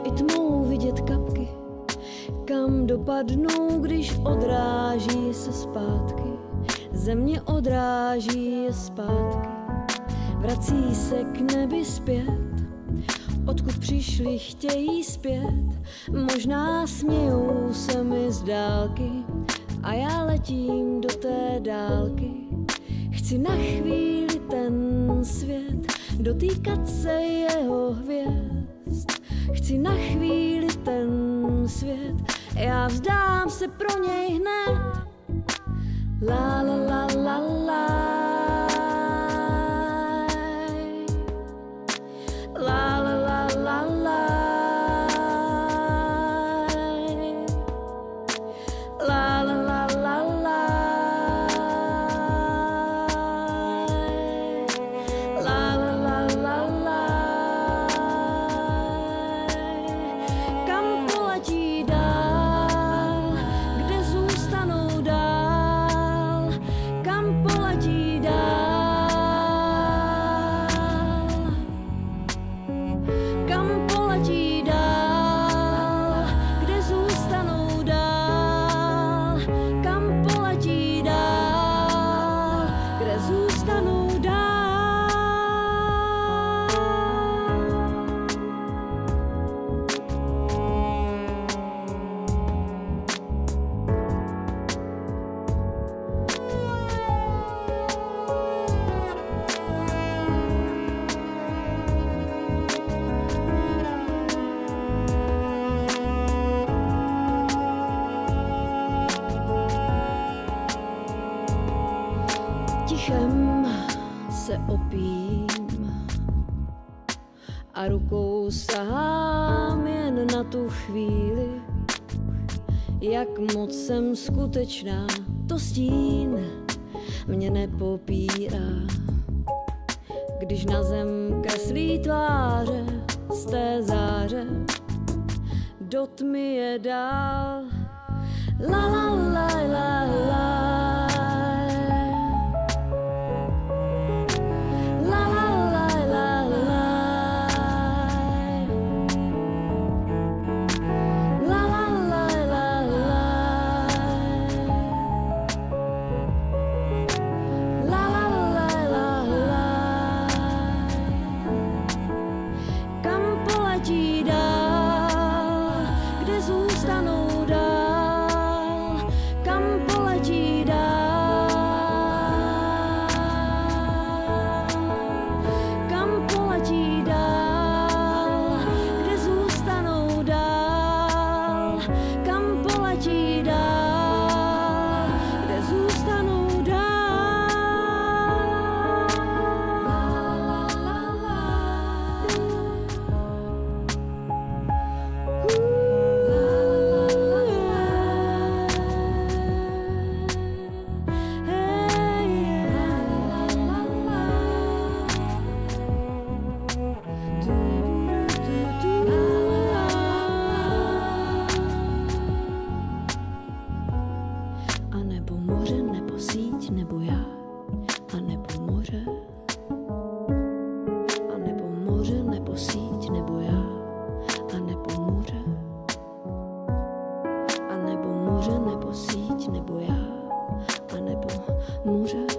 i tmou vidět kapky, kam dopadnou, když odráží se zpátky. Země odráží je zpátky, vrací se k nebi zpět. Odkud přišli, chtějí zpět, možná smějou se mi z dálky a já letím do té dálky. Chci na chvíli ten svět, dotýkat se jeho hvězd. Chci na chvíli ten svět, já vzdám se pro něj hned. La la la la la. La la la la la. La la la la la. La la la la la. Kam poletí dál, kde zůstanou dál, kam poletí dál, kam poletí dál, kde zůstanou dál, kam poletí dál, kde zůstanou dál. Tichem se opím a rukou sahám jen na tu chvíli. Jak moc jsem skutečná, to stín mě nepopírá. Když na zem kreslí tváře z té záře, do tmy je dál. La la la la la. Poletí dál, kde zůstanou dál, kam poletí dál, kam poletí dál, kde zůstanou dál, kam poletí dál, kde zůstanou dál. A nebo moře, nebo síť, nebo já, a nebo moře. A nebo moře, nebo síť, nebo já, a nebo moře. A nebo moře, nebo síť, nebo já, a nebo moře.